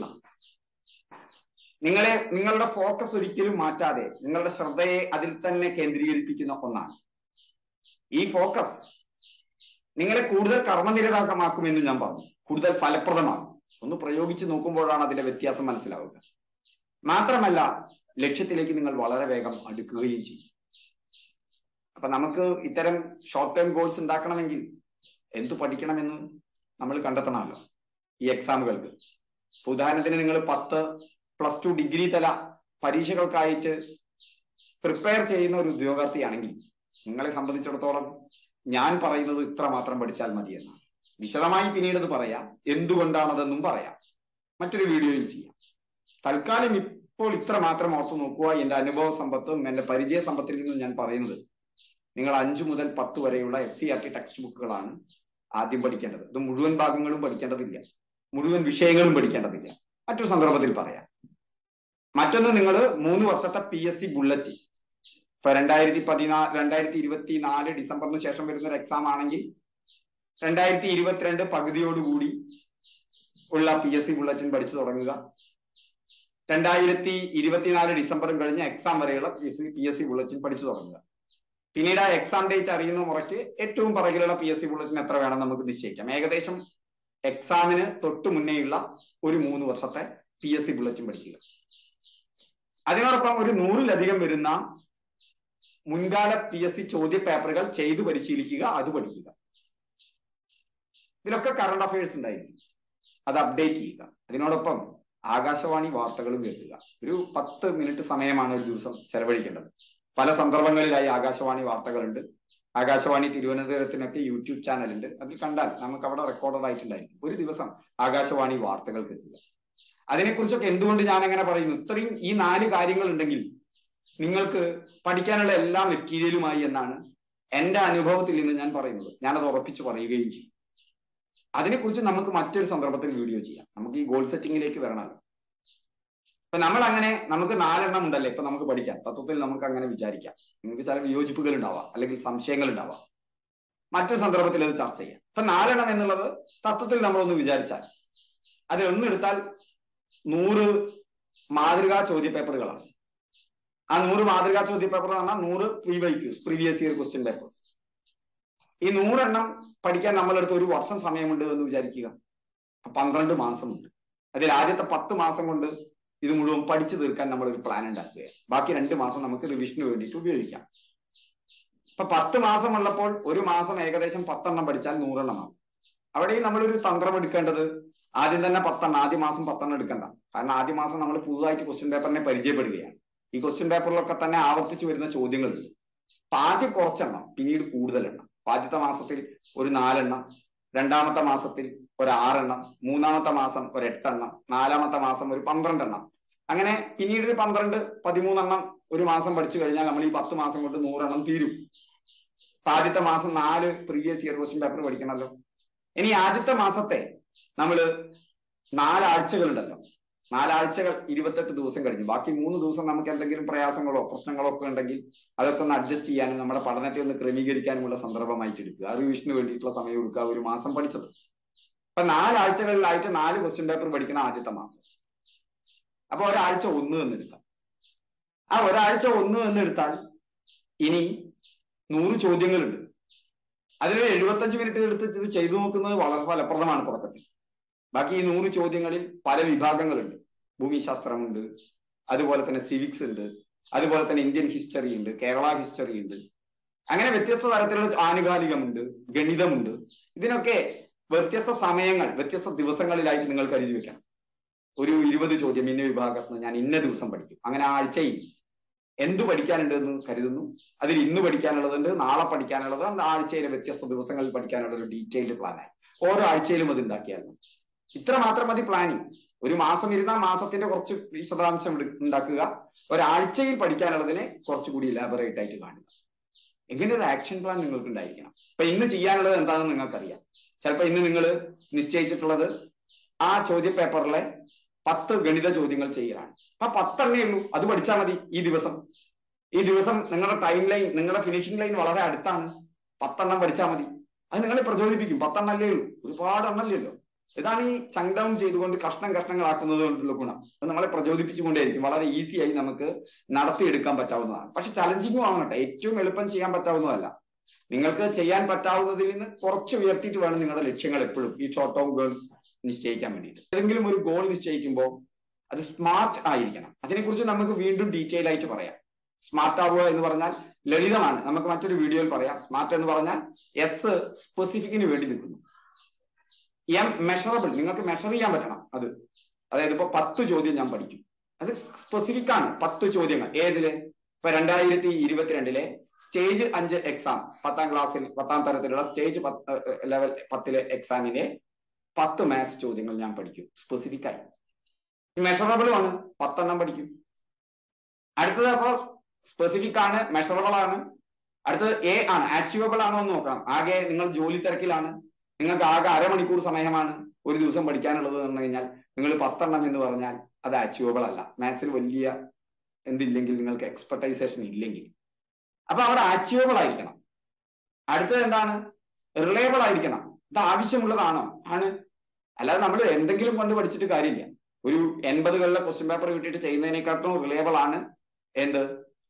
നിങ്ങളുടെ ഫോക്കസ് ഒരിക്കലും മാറ്റാതെ നിങ്ങളുടെ ശ്രദ്ധയെ അതിൽ തന്നെ കേന്ദ്രീകരിപ്പിക്കുന്ന ഒന്നാണ്. ഈ ഫോക്കസ് നിങ്ങളെ കൂടുതൽ കർമ്മനിരതമാക്കുമെന്ന് ഞാൻ പറഞ്ഞു, കൂടുതൽ ഫലപ്രദമാകും. ഒന്ന് പ്രയോഗിച്ച് നോക്കുമ്പോഴാണ് അതിന്റെ വ്യത്യാസം മനസ്സിലാവുക. മാത്രമല്ല ലക്ഷ്യത്തിലേക്ക് നിങ്ങൾ വളരെ വേഗം അടുക്കുകയും ചെയ്യും. അപ്പൊ നമുക്ക് ഇത്തരം ഷോർട്ട് ടേം ഗോൾസ് ഉണ്ടാക്കണമെങ്കിൽ എന്ത് പഠിക്കണമെന്ന് നമ്മൾ കണ്ടെത്തണമല്ലോ. ഈ എക്സാമുകൾക്ക്. ഉദാഹരണത്തിന് നിങ്ങൾ 10+2 ഡിഗ്രി തല പരീക്ഷകൾക്കായിട്ട് പ്രിപ്പയർ ചെയ്യുന്ന ഒരു ഉദ്യോഗാർത്ഥിയാണെങ്കിൽ നിങ്ങളെ സംബന്ധിച്ചിടത്തോളം ഞാൻ പറയുന്നത് ഇത്ര മാത്രം പഠിച്ചാൽ മതി എന്നാണ്. വിശദമായി പിന്നീട് അത് പറയാം, എന്തുകൊണ്ടാണതെന്നും പറയാം, മറ്റൊരു വീഡിയോയിൽ ചെയ്യാം. തൽക്കാലം ഇപ്പോൾ ഇത്ര മാത്രം ഓർത്തു നോക്കുക. എന്റെ അനുഭവ സമ്പത്തും എന്റെ പരിചയ സമ്പത്തിൽ നിന്നും ഞാൻ പറയുന്നത്, നിങ്ങൾ 5 മുതൽ 10 വരെയുള്ള SCERT ടെക്സ്റ്റ് ബുക്കുകളാണ് ആദ്യം പഠിക്കേണ്ടത്. ഇത് മുഴുവൻ ഭാഗങ്ങളും പഠിക്കേണ്ടതില്ല, മുഴുവൻ വിഷയങ്ങളും പഠിക്കേണ്ടതില്ല, മറ്റൊരു സന്ദർഭത്തിൽ പറയാം. മറ്റൊന്ന്, നിങ്ങൾ 3 വർഷത്തെ PSC ബുള്ളറ്റ്, ഇപ്പൊ 2024 ഡിസംബറിന് ശേഷം വരുന്ന ഒരു എക്സാം ആണെങ്കിൽ 2022 പകുതിയോടുകൂടി ഉള്ള PSC ബുള്ളറ്റിൻ പഠിച്ചു തുടങ്ങുക. 2024 ഡിസംബറും കഴിഞ്ഞ് എക്സാം വരെയുള്ള PSC ബുള്ളറ്റിൻ പഠിച്ചു തുടങ്ങുക. പിന്നീട് ആ എക്സാം ഡേറ്റ് അറിയുന്ന മുറയ്ക്ക് ഏറ്റവും പുറകിലുള്ള PSC ബുള്ളറ്റിൻ എത്ര വേണം നമുക്ക് നിശ്ചയിക്കാം. ഏകദേശം എക്സാമിന് തൊട്ട് മുന്നേയുള്ള ഒരു 3 വർഷത്തെ PSC ബുള്ളറ്റിൻ പഠിക്കുക. അതിനോടൊപ്പം ഒരു 100-ലധികം വരുന്ന മുൻകാല PSC ചോദ്യ പേപ്പറുകൾ ചെയ്തു പരിശീലിക്കുക, അത് പഠിക്കുക. ഇതിലൊക്കെ കറണ്ട് അഫയേഴ്സ് ഉണ്ടായിരിക്കും, അത് അപ്ഡേറ്റ് ചെയ്യുക. അതിനോടൊപ്പം ആകാശവാണി വാർത്തകളും കേൾക്കുക. ഒരു 10 മിനിറ്റ് സമയമാണ് ഒരു ദിവസം ചെലവഴിക്കേണ്ടത്. പല സന്ദർഭങ്ങളിലായി ആകാശവാണി വാർത്തകളുണ്ട്. ആകാശവാണി തിരുവനന്തപുരത്തിനൊക്കെ യൂട്യൂബ് ചാനലുണ്ട്. അതിൽ കണ്ടാൽ നമുക്ക് അവിടെ റെക്കോർഡഡ് ആയിട്ടുണ്ടായിരിക്കും. ഒരു ദിവസം ആകാശവാണി വാർത്തകൾ കേൾക്കുക. അതിനെക്കുറിച്ചൊക്കെ എന്തുകൊണ്ട് ഞാൻ അങ്ങനെ പറയുന്നു? ഇത്രയും ഈ 4 കാര്യങ്ങൾ ഉണ്ടെങ്കിൽ നിങ്ങൾക്ക് പഠിക്കാനുള്ള എല്ലാ മെറ്റീരിയലുമായി എന്നാണ് എന്റെ അനുഭവത്തിൽ നിന്ന് ഞാൻ പറയുന്നത്. ഞാനത് ഉറപ്പിച്ച് പറയുകയും ചെയ്യും. അതിനെക്കുറിച്ച് നമുക്ക് മറ്റൊരു സന്ദർഭത്തിൽ വീഡിയോ ചെയ്യാം. നമുക്ക് ഈ ഗോൾ സെറ്റിംഗിലേക്ക് വരണമല്ലോ. അപ്പൊ നമുക്ക് 4 എണ്ണം ഉണ്ടല്ലേ ഇപ്പൊ നമുക്ക് പഠിക്കാം. തത്വത്തിൽ നമുക്ക് അങ്ങനെ വിചാരിക്കാം. നിങ്ങൾക്ക് ചില വിയോജിപ്പുകൾ ഉണ്ടാവാം, അല്ലെങ്കിൽ സംശയങ്ങൾ ഉണ്ടാവാം. മറ്റൊരു സന്ദർഭത്തിൽ അത് ചർച്ച ചെയ്യാം. ഇപ്പൊ 4 എണ്ണം എന്നുള്ളത് തത്വത്തിൽ നമ്മളൊന്ന് വിചാരിച്ചാൽ അതിലൊന്നെടുത്താൽ 100 മാതൃകാ ചോദ്യ പേപ്പറുകളാണ്. ആ 100 മാതൃകാ ചോദ്യ പേപ്പർ എന്ന് പറഞ്ഞാൽ 100 PYQs, previous year question papers. ഈ 100 എണ്ണം പഠിക്കാൻ നമ്മളെടുത്ത് ഒരു വർഷം സമയമുണ്ട് എന്ന് വിചാരിക്കുക. 12 മാസമുണ്ട്. അതിൽ ആദ്യത്തെ 10 മാസം കൊണ്ട് ഇത് മുഴുവൻ പഠിച്ചു തീർക്കാൻ നമ്മൾ ഒരു പ്ലാൻ ഉണ്ടാക്കുകയാണ്. ബാക്കി 2 മാസം നമുക്ക് റിവിഷന് വേണ്ടിയിട്ട് ഉപയോഗിക്കാം. ഇപ്പൊ 10 മാസം ഉള്ളപ്പോൾ ഒരു മാസം ഏകദേശം 10 എണ്ണം പഠിച്ചാൽ 100 എണ്ണമാണ്. അവിടെയും നമ്മളൊരു തന്ത്രം എടുക്കേണ്ടത് ആദ്യം തന്നെ 10 എണ്ണം, ആദ്യ മാസം 10 എണ്ണം എടുക്കണ്ട. കാരണം ആദ്യ മാസം നമ്മൾ പുതുതായിട്ട് ക്വസ്റ്റ്യൻ പേപ്പറിനെ പരിചയപ്പെടുകയാണ്. ഈ ക്വസ്റ്റ്യൻ പേപ്പറിലൊക്കെ തന്നെ ആവർത്തിച്ചു വരുന്ന ചോദ്യങ്ങളുണ്ട്. അപ്പൊ ആദ്യം കുറച്ചെണ്ണം, പിന്നീട് കൂടുതൽ എണ്ണം. ആദ്യത്തെ മാസത്തിൽ ഒരു 4 എണ്ണം, രണ്ടാമത്തെ മാസത്തിൽ ഒരു 6 എണ്ണം, മൂന്നാമത്തെ മാസം ഒരു 8 എണ്ണം, നാലാമത്തെ മാസം ഒരു 12 എണ്ണം. അങ്ങനെ പിന്നീട് ഒരു 12, 13 എണ്ണം ഒരു മാസം പഠിച്ചു കഴിഞ്ഞാൽ നമ്മൾ ഈ 10 മാസം കൊണ്ട് 100 എണ്ണം തീരും. ആദ്യത്തെ മാസം 4 പ്രീവിയസ് ഇയർ ക്വസ്റ്റ്യൻ പേപ്പർ പഠിക്കണമല്ലോ. ഇനി ആദ്യത്തെ മാസത്തെ നമ്മൾ 4 ആഴ്ചകളുണ്ടല്ലോ, 4 ആഴ്ചകൾ 28 ദിവസം കഴിഞ്ഞു. ബാക്കി 3 ദിവസം നമുക്ക് എന്തെങ്കിലും പ്രയാസങ്ങളോ പ്രശ്നങ്ങളോ ഒക്കെ ഉണ്ടെങ്കിൽ അതൊക്കെ ഒന്ന് അഡ്ജസ്റ്റ് ചെയ്യാനും നമ്മുടെ പഠനത്തെ ഒന്ന് ക്രമീകരിക്കാനുമുള്ള സന്ദർഭമായിട്ട് എടുക്കുക. റിവിഷന് വേണ്ടിയിട്ടുള്ള സമയം എടുക്കുക. ഒരു മാസം പഠിച്ചത്. അപ്പൊ 4 ആഴ്ചകളിലായിട്ട് 4 ക്വസ്റ്റ്യൻ പേപ്പർ പഠിക്കുന്ന ആദ്യത്തെ മാസം. അപ്പൊ ഒരാഴ്ച 1 എന്നെടുക്കാം. ആ ഒരാഴ്ച 1 എന്നെടുത്താൽ ഇനി 100 ചോദ്യങ്ങളുണ്ട്. അതിൽ 75 മിനിറ്റ് എടുത്ത് ഇത് ചെയ്തു നോക്കുന്നത് വളരെ ഫലപ്രദമാണ് തുടക്കത്തിൽ. ബാക്കി ഈ 100 ചോദ്യങ്ങളിൽ പല വിഭാഗങ്ങളുണ്ട്. ഭൂമിശാസ്ത്രമുണ്ട്, അതുപോലെ തന്നെ സിവിക്സ് ഉണ്ട്, അതുപോലെ തന്നെ ഇന്ത്യൻ ഹിസ്റ്ററി ഉണ്ട്, കേരള ഹിസ്റ്ററി ഉണ്ട്. അങ്ങനെ വ്യത്യസ്ത തരത്തിലുള്ള ആനുകാലികമുണ്ട്, ഗണിതമുണ്ട്. ഇതിനൊക്കെ വ്യത്യസ്ത സമയങ്ങൾ, വ്യത്യസ്ത ദിവസങ്ങളിലായിട്ട് നിങ്ങൾ കരുതി വെക്കണം. ഒരു 20 ചോദ്യം ഇന്ന വിഭാഗത്തിന് ഞാൻ ഇന്ന ദിവസം പഠിക്കും. അങ്ങനെ ആഴ്ചയിൽ എന്തു പഠിക്കാനുണ്ട് എന്ന് കരുതുന്നു. അതിൽ ഇന്ന് പഠിക്കാനുള്ളതുണ്ട്, നാളെ പഠിക്കാനുള്ളത്, ആഴ്ചയിലെ വ്യത്യസ്ത ദിവസങ്ങളിൽ പഠിക്കാനുള്ള ഒരു ഡീറ്റെയിൽഡ് പ്ലാനായി ഓരോ ആഴ്ചയിലും അത് ഉണ്ടാക്കിയാലും ഇത്ര മാത്രം മതി പ്ലാനിങ്. ഒരു മാസം ഇരുന്നാൽ മാസത്തിന്റെ കുറച്ച് വിശദാംശം ഉണ്ടാക്കുക. ഒരാഴ്ചയിൽ പഠിക്കാനുള്ളതിനെ കുറച്ചുകൂടി ഇലാബറേറ്റ് ആയിട്ട് കാണുക. എങ്ങനെ ഒരു ആക്ഷൻ പ്ലാൻ നിങ്ങൾക്ക് ഉണ്ടായിരിക്കണം. അപ്പൊ ഇന്ന് ചെയ്യാനുള്ളത് എന്താണെന്ന് നിങ്ങൾക്കറിയാം. ചിലപ്പോൾ ഇന്ന് നിങ്ങൾ നിശ്ചയിച്ചിട്ടുള്ളത് ആ ചോദ്യ പേപ്പറിലെ 10 ഗണിത ചോദ്യങ്ങൾ ചെയ്യലാണ്. അപ്പൊ 10 എണ്ണേ ഉള്ളൂ, അത് പഠിച്ചാൽ മതി. ഈ ദിവസം നിങ്ങളുടെ ടൈം ലൈൻ, നിങ്ങളുടെ ഫിനിഷിംഗ് ലൈൻ വളരെ അടുത്താണ്. 10 എണ്ണം പഠിച്ചാൽ മതി. അത് നിങ്ങളെ പ്രചോദിപ്പിക്കും. 10 എണ്ണല്ലേ ഉള്ളൂ, ഒരുപാട് എണ്ണല്ലല്ലോ. ഇതാണ് ഈ ചങ്ക് ഡൗൺ ചെയ്തുകൊണ്ട് കഷ്ണങ്ങളാക്കുന്നത് കൊണ്ടുള്ള ഗുണം. അത് നമ്മളെ പ്രചോദിപ്പിച്ചുകൊണ്ടേയിരിക്കും. വളരെ ഈസി ആയി നമുക്ക് നടത്തിയെടുക്കാൻ പറ്റാവുന്നതാണ്. പക്ഷെ ചലഞ്ചിങ്ങും ആവട്ടെ. ഏറ്റവും എളുപ്പം ചെയ്യാൻ പറ്റാവുന്നതല്ല. നിങ്ങൾക്ക് ചെയ്യാൻ പറ്റാവുന്നതിൽ നിന്ന് കുറച്ച് ഉയർത്തിയിട്ട് വേണം നിങ്ങളുടെ ലക്ഷ്യങ്ങൾ എപ്പോഴും ഈ ഷോർട്ട് ടേം ഗോൾസ് നിശ്ചയിക്കാൻ വേണ്ടിയിട്ട്. ഏതെങ്കിലും ഒരു ഗോൾ നിശ്ചയിക്കുമ്പോൾ അത് സ്മാർട്ട് ആയിരിക്കണം. അതിനെക്കുറിച്ച് നമുക്ക് വീണ്ടും ഡീറ്റെയിൽ ആയിട്ട് പറയാം. സ്മാർട്ട് ആവുക എന്ന് പറഞ്ഞാൽ ലളിതമാണ്, നമുക്ക് മറ്റൊരു വീഡിയോയിൽ പറയാം. സ്മാർട്ട് എന്ന് പറഞ്ഞാൽ സ്പെസിഫിക്കിന് വേണ്ടി നിൽക്കുന്നു. മെഷറബിൾ, നിങ്ങൾക്ക് മെഷർ ചെയ്യാൻ പറ്റണം അത്. അതായത് ഇപ്പൊ 10 ചോദ്യം ഞാൻ പഠിക്കും, അത് സ്പെസിഫിക് ആണ്. 10 ചോദ്യങ്ങൾ ഏതില്? ഇപ്പൊ 2022 സ്റ്റേജ് 5 എക്സാം, 10ാം ക്ലാസ്സിൽ 10ാം തരത്തിലുള്ള സ്റ്റേജ് ലെവൽ 10 എക്സാമിലെ 10 മാത്സ് ചോദ്യങ്ങൾ ഞാൻ പഠിക്കും സ്പെസിഫിക് ആയി. മെഷറബിൾ ആണ്, 10 പഠിക്കും. അടുത്തത് അപ്പോ സ്പെസിഫിക് ആണ്, മെഷറബിൾ ആണ്. അടുത്തത് എ ആണ്, അച്ചീവബിൾ ആണോ എന്ന് നോക്കണം. ആകെ നിങ്ങൾ ജോലി തിരക്കിലാണ്, നിങ്ങൾക്ക് ആകെ അരമണിക്കൂർ സമയമാണ് ഒരു ദിവസം പഠിക്കാനുള്ളത് എന്ന് കഴിഞ്ഞാൽ നിങ്ങൾ 10 എന്ന് പറഞ്ഞാൽ അത് അച്ചീവബിൾ അല്ല. മാത്സിൽ വലിയ എന്തില്ലെങ്കിൽ, നിങ്ങൾക്ക് എക്സ്പെർട്ടൈസേഷൻ ഇല്ലെങ്കിൽ. അപ്പൊ അവിടെ അച്ചീവബിൾ ആയിരിക്കണം. അടുത്തത് എന്താണ്? റിലയബിൾ ആയിരിക്കണം. ഇത് ആവശ്യമുള്ളതാണോ? ആണ്. അല്ലാതെ നമ്മൾ എന്തെങ്കിലും കൊണ്ട് പഠിച്ചിട്ട് കാര്യമില്ല. ഒരു 80കളിലെ ക്വസ്റ്റ്യൻ പേപ്പർ കിട്ടിയിട്ട് ചെയ്യുന്നതിനെക്കാട്ടും റിലയബിൾ ആണ് എന്ത്?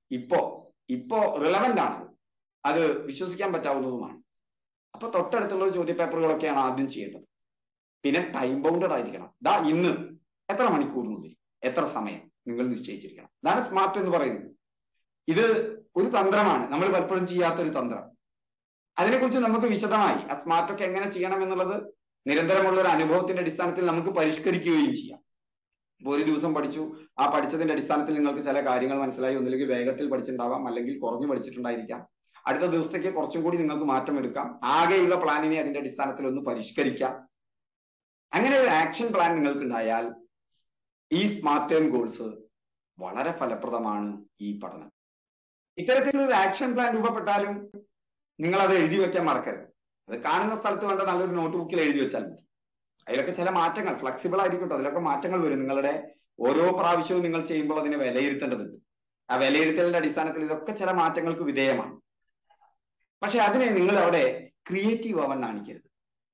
ഇപ്പോ റിലവന്റ് ആണ്, അത് വിശ്വസിക്കാൻ പറ്റാവുന്നതുമാണ്. അപ്പൊ തൊട്ടടുത്തുള്ള ചോദ്യ പേപ്പറുകളൊക്കെയാണ് ആദ്യം ചെയ്യേണ്ടത്. പിന്നെ ടൈം ബൗണ്ടഡ് ആയിരിക്കണം. ഇന്ന് എത്ര മണിക്കൂറിനുള്ളിൽ എത്ര സമയം നിങ്ങൾ നിശ്ചയിച്ചിരിക്കണം. ഇതാണ് സ്മാർട്ട് എന്ന് പറയുന്നത്. ഇത് ഒരു തന്ത്രമാണ്, നമ്മൾ പലപ്പോഴും ചെയ്യാത്തൊരു തന്ത്രം. അതിനെക്കുറിച്ച് നമുക്ക് വിശദമായി ആ സ്മാർട്ടൊക്കെ എങ്ങനെ ചെയ്യണം എന്നുള്ളത് നിരന്തരമുള്ള ഒരു അനുഭവത്തിന്റെ അടിസ്ഥാനത്തിൽ നമുക്ക് പരിഷ്കരിക്കുകയും ചെയ്യാം. ഇപ്പൊ ഒരു ദിവസം പഠിച്ചു, ആ പഠിച്ചതിന്റെ അടിസ്ഥാനത്തിൽ നിങ്ങൾക്ക് ചില കാര്യങ്ങൾ മനസ്സിലായി. ഒന്നില്ലെങ്കിൽ വേഗത്തിൽ പഠിച്ചിട്ടുണ്ടാവാം, അല്ലെങ്കിൽ കുറഞ്ഞു പഠിച്ചിട്ടുണ്ടായിരിക്കാം. അടുത്ത ദിവസത്തേക്ക് കുറച്ചും കൂടി നിങ്ങൾക്ക് മാറ്റം എടുക്കാം. ആകെയുള്ള പ്ലാനിനെ അതിന്റെ അടിസ്ഥാനത്തിൽ ഒന്ന് പരിഷ്കരിക്കാം. അങ്ങനെ ഒരു ആക്ഷൻ പ്ലാൻ നിങ്ങൾക്ക് ഉണ്ടായാൽ ഈ സ്മാർട്ട് ടേം ഗോൾസ് വളരെ ഫലപ്രദമാണ് ഈ പഠനം. ഇത്തരത്തിലൊരു ആക്ഷൻ പ്ലാൻ രൂപപ്പെട്ടാലും നിങ്ങൾ അത് എഴുതി വെക്കാൻ മറക്കരുത്. അത് കാണുന്ന സ്ഥലത്ത് വേണ്ട നല്ലൊരു നോട്ട് ബുക്കിൽ എഴുതി വെച്ചാൽ മതി. അതിലൊക്കെ ചില മാറ്റങ്ങൾ ഫ്ലെക്സിബിൾ ആയിരിക്കട്ടെ, അതിലൊക്കെ മാറ്റങ്ങൾ വരും. നിങ്ങളുടെ ഓരോ പ്രാവശ്യവും നിങ്ങൾ ചെയ്യുമ്പോൾ അതിനെ വിലയിരുത്തേണ്ടതുണ്ട്. ആ വിലയിരുത്തലിന്റെ അടിസ്ഥാനത്തിൽ ഇതൊക്കെ ചില മാറ്റങ്ങൾക്ക് വിധേയമാണ്. പക്ഷെ അതിനെ നിങ്ങൾ അവിടെ ക്രിയേറ്റീവ് ആവാൻ കാണിക്കരുത്.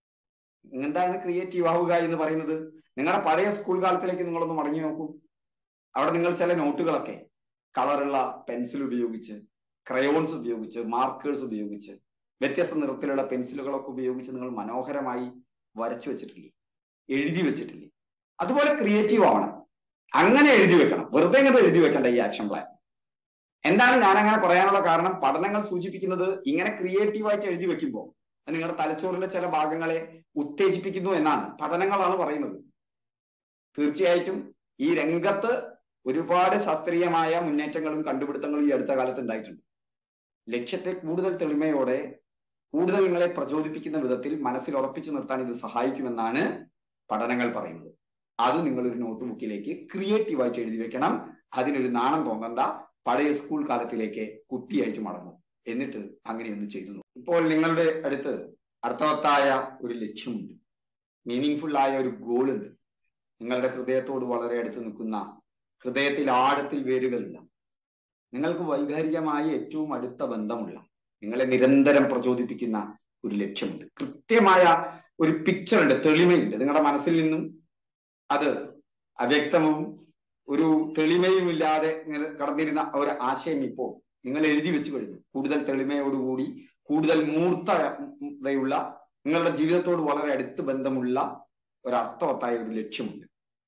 എന്താണ് ക്രിയേറ്റീവ് ആവുക എന്ന് പറയുന്നത്? നിങ്ങളുടെ പഴയ സ്കൂൾ കാലത്തിലേക്ക് നിങ്ങളൊന്ന് മടങ്ങി നോക്കൂ. അവിടെ നിങ്ങൾ ചില നോട്ടുകളൊക്കെ കളറുള്ള പെൻസിൽ ഉപയോഗിച്ച്, ക്രയോൺസ് ഉപയോഗിച്ച്, മാർക്കേഴ്സ് ഉപയോഗിച്ച്, വ്യത്യസ്ത നിറത്തിലുള്ള പെൻസിലുകളൊക്കെ ഉപയോഗിച്ച് നിങ്ങൾ മനോഹരമായി വരച്ചു വെച്ചിട്ടില്ലേ, എഴുതി വെച്ചിട്ടില്ലേ? അതുപോലെ ക്രിയേറ്റീവ് ആവണം. അങ്ങനെ എഴുതി വെക്കണം, വെറുതെ ഇങ്ങനെ എഴുതി വെക്കേണ്ട ഈ ആക്ഷൻ പ്ലാൻ. എന്താണ് ഞാൻ അങ്ങനെ പറയാനുള്ള കാരണം? പഠനങ്ങൾ സൂചിപ്പിക്കുന്നത് ഇങ്ങനെ ക്രിയേറ്റീവായിട്ട് എഴുതി വെക്കുമ്പോൾ നിങ്ങളുടെ തലച്ചോറിന്റെ ചില ഭാഗങ്ങളെ ഉത്തേജിപ്പിക്കുന്നു എന്നാണ് പഠനങ്ങളാണ് പറയുന്നത്. തീർച്ചയായിട്ടും ഈ രംഗത്ത് ഒരുപാട് ശാസ്ത്രീയമായ മുന്നേറ്റങ്ങളും കണ്ടുപിടുത്തങ്ങളും ഈ അടുത്ത കാലത്ത് ഉണ്ടായിട്ടുണ്ട്. ലക്ഷ്യത്തെ കൂടുതൽ തെളിമയോടെ, കൂടുതൽ നിങ്ങളെ പ്രചോദിപ്പിക്കുന്ന വിധത്തിൽ മനസ്സിൽ ഉറപ്പിച്ചു നിർത്താൻ ഇത് സഹായിക്കുമെന്നാണ് പഠനങ്ങൾ പറയുന്നത്. അത് നിങ്ങളൊരു നോട്ട് ബുക്കിലേക്ക് ക്രിയേറ്റീവായിട്ട് എഴുതി വെക്കണം. അതിനൊരു നാണം തോന്നണ്ട. പഴയ സ്കൂൾ കാലത്തിലേക്ക് കുട്ടിയായിട്ട് മടങ്ങും. എന്നിട്ട് അങ്ങനെയൊന്ന് ചെയ്തു. ഇപ്പോൾ നിങ്ങളുടെ അടുത്ത് അർത്ഥവത്തായ ഒരു ലക്ഷ്യമുണ്ട്, മീനിങ് ഫുൾ ആയ ഒരു ഗോൾ ഉണ്ട്. നിങ്ങളുടെ ഹൃദയത്തോട് വളരെ അടുത്ത് നിൽക്കുന്ന, ഹൃദയത്തിൽ ആഴത്തിൽ വേരുകളുള്ള, നിങ്ങൾക്ക് വൈകാരികമായി ഏറ്റവും അടുത്ത ബന്ധമുള്ള, നിങ്ങളെ നിരന്തരം പ്രചോദിപ്പിക്കുന്ന ഒരു ലക്ഷ്യമുണ്ട്. കൃത്യമായ ഒരു പിക്ചർ ഉണ്ട്, തെളിമയുണ്ട്. നിങ്ങളുടെ മനസ്സിൽ നിന്നും അത് അവ്യക്തവും ഒരു തെളിമയും ഇല്ലാതെ കടന്നിരുന്ന ഒരു ആശയം ഇപ്പോൾ നിങ്ങൾ എഴുതി വെച്ചു കഴിഞ്ഞു. കൂടുതൽ തെളിമയോടുകൂടി, കൂടുതൽ മൂർത്തതയുള്ള, നിങ്ങളുടെ ജീവിതത്തോട് വളരെ അടുത്ത് ബന്ധമുള്ള ഒരർത്ഥവത്തായ ഒരു ലക്ഷ്യമുണ്ട്.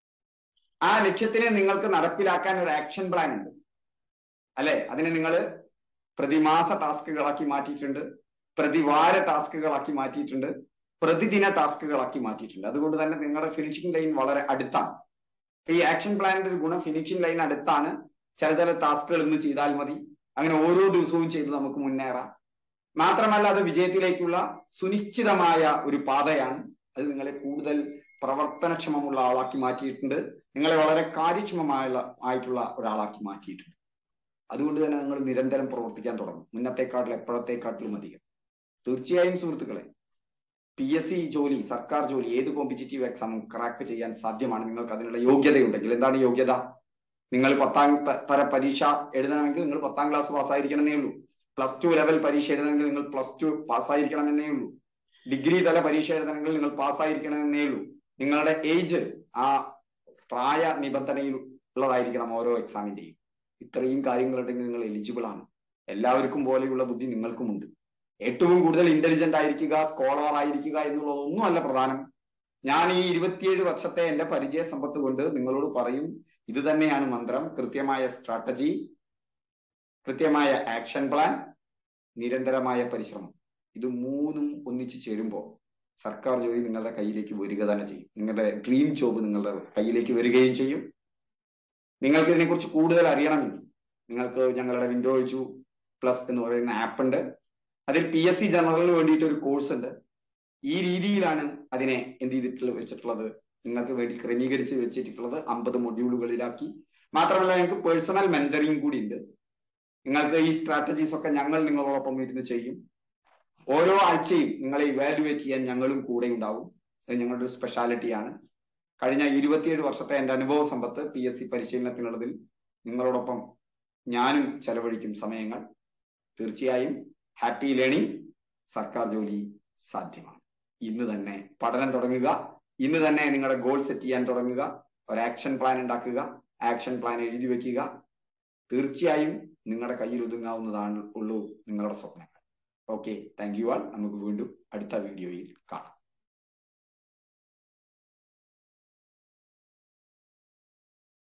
ആ ലക്ഷ്യത്തിനെ നിങ്ങൾക്ക് നടപ്പിലാക്കാൻ ഒരു ആക്ഷൻ പ്ലാൻ ഉണ്ട്, അല്ലെ? അതിനെ നിങ്ങൾ പ്രതിമാസ ടാസ്കുകളാക്കി മാറ്റിയിട്ടുണ്ട്, പ്രതിവാര ടാസ്കുകളാക്കി മാറ്റിയിട്ടുണ്ട്, പ്രതിദിന ടാസ്കുകളാക്കി മാറ്റിയിട്ടുണ്ട്. അതുകൊണ്ട് തന്നെ നിങ്ങളുടെ ഫിനിഷിംഗ് ലൈൻ വളരെ അടുത്താണ്. ഈ ആക്ഷൻ പ്ലാനിന്റെ ഒരു ഗുണം ഫിനിഷിംഗ് ലൈൻ അടുത്താണ്. ചില ടാസ്കുകൾ ഇന്ന് ചെയ്താൽ മതി, അങ്ങനെ ഓരോ ദിവസവും ചെയ്ത് നമുക്ക് മുന്നേറാം. മാത്രമല്ല അത് വിജയത്തിലേക്കുള്ള സുനിശ്ചിതമായ ഒരു പാതയാണ്. അത് നിങ്ങളെ കൂടുതൽ പ്രവർത്തനക്ഷമമുള്ള ആളാക്കി മാറ്റിയിട്ടുണ്ട്, നിങ്ങളെ വളരെ കാര്യക്ഷമമായിട്ടുള്ള ഒരാളാക്കി മാറ്റിയിട്ടുണ്ട്. അതുകൊണ്ട് തന്നെ നിങ്ങൾ നിരന്തരം പ്രവർത്തിക്കാൻ തുടങ്ങും, മുന്നത്തെക്കാട്ടിലും എപ്പോഴത്തെക്കാട്ടിലും അധികം. തീർച്ചയായും സുഹൃത്തുക്കളെ, PSC ജോലി, സർക്കാർ ജോലി, ഏത് കോമ്പറ്റീറ്റീവ് എക്സാമും ക്രാക്ക് ചെയ്യാൻ സാധ്യമാണ്. നിങ്ങൾക്ക് അതിനുള്ള യോഗ്യതയുണ്ടെങ്കിൽ. എന്താണ് യോഗ്യത? നിങ്ങൾ 10ാം തര പരീക്ഷ എഴുതണമെങ്കിൽ നിങ്ങൾ 10ാം ക്ലാസ് പാസ്സായിരിക്കണമെന്നേ ഉള്ളൂ. +2 ലെവൽ പരീക്ഷ എഴുതണമെങ്കിൽ നിങ്ങൾ +2 പാസ്സായിരിക്കണമെന്നേ ഉള്ളൂ. ഡിഗ്രി തല പരീക്ഷ എഴുതണമെങ്കിൽ നിങ്ങൾ പാസ്സായിരിക്കണമെന്നേ ഉള്ളൂ. നിങ്ങളുടെ ഏജ് ആ പ്രായ നിബന്ധനയിൽ ഉള്ളതായിരിക്കണം ഓരോ എക്സാമിന്റെയും. ഇത്രയും കാര്യങ്ങളുണ്ടെങ്കിൽ നിങ്ങൾ എലിജിബിൾ ആണ്. എല്ലാവർക്കും പോലെയുള്ള ബുദ്ധി നിങ്ങൾക്കുമുണ്ട്. ഏറ്റവും കൂടുതൽ ഇന്റലിജന്റ് ആയിരിക്കുക, സ്കോളർ ആയിരിക്കുക എന്നുള്ളതൊന്നുമല്ല പ്രധാനം. ഞാൻ ഈ 27 വർഷത്തെ എന്റെ പരിചയ സമ്പത്ത് കൊണ്ട് നിങ്ങളോട് പറയും, ഇത് തന്നെയാണ് മന്ത്രം. കൃത്യമായ സ്ട്രാറ്റജി, കൃത്യമായ ആക്ഷൻ പ്ലാൻ, നിരന്തരമായ പരിശ്രമം. ഇത് മൂന്നും ഒന്നിച്ചു ചേരുമ്പോൾ സർക്കാർ ജോലി നിങ്ങളുടെ കയ്യിലേക്ക് വരിക തന്നെ ചെയ്യും. നിങ്ങളുടെ ഡ്രീം ജോബ് നിങ്ങളുടെ കയ്യിലേക്ക് വരികയും ചെയ്യും. നിങ്ങൾക്ക് ഇതിനെക്കുറിച്ച് കൂടുതൽ അറിയണമെങ്കിൽ നിങ്ങൾക്ക് ഞങ്ങളുടെ വിൻഡോസ് പ്ലസ് എന്ന് പറയുന്ന ആപ്പ് ഉണ്ട്. അതിൽ PSC ജനറലിന് വേണ്ടിയിട്ട് ഒരു കോഴ്സ് ഉണ്ട്. ഈ രീതിയിലാണ് അതിനെ എന്ത് ചെയ്തിട്ടുള്ള വെച്ചിട്ടുള്ളത്, നിങ്ങൾക്ക് വേണ്ടി ക്രമീകരിച്ച് വെച്ചിട്ടുള്ളത് 50 മൊഡ്യൂളുകളിലാക്കി. മാത്രമല്ല ഞങ്ങൾക്ക് പേഴ്സണൽ മെന്ററിങ് കൂടി ഉണ്ട്. നിങ്ങൾക്ക് ഈ സ്ട്രാറ്റജീസ് ഒക്കെ ഞങ്ങൾ നിങ്ങളോടൊപ്പം ഇരുന്ന് ചെയ്യും. ഓരോ ആഴ്ചയും നിങ്ങളെ ഇവാലുവേറ്റ് ചെയ്യാൻ ഞങ്ങളും കൂടെ ഉണ്ടാവും. അത് ഞങ്ങളുടെ സ്പെഷ്യാലിറ്റിയാണ്. കഴിഞ്ഞ 27 വർഷത്തെ എൻ്റെ അനുഭവ സമ്പത്ത് PSC പരിശീലനത്തിനുള്ളതിൽ നിങ്ങളോടൊപ്പം ഞാനും ചെലവഴിക്കും സമയങ്ങൾ. തീർച്ചയായും ഹാപ്പി ലേണിംഗ്. സർക്കാർ ജോലി സാധ്യമാണ്. ഇന്ന് തന്നെ പഠനം തുടങ്ങുക. ഇന്ന് തന്നെ നിങ്ങളുടെ ഗോൾ സെറ്റ് ചെയ്യാൻ തുടങ്ങുക. ഒരു ആക്ഷൻ പ്ലാൻ ഉണ്ടാക്കുക. ആക്ഷൻ പ്ലാൻ എഴുതി വെക്കുക. തീർച്ചയായും നിങ്ങളുടെ കയ്യിൽ ഒതുങ്ങാവുന്നതാണ് ഉള്ളൂ നിങ്ങളുടെ സ്വപ്നങ്ങൾ. Okay, thank you all. നമുക്ക് വീണ്ടും അടുത്ത വീഡിയോയിൽ കാണാം.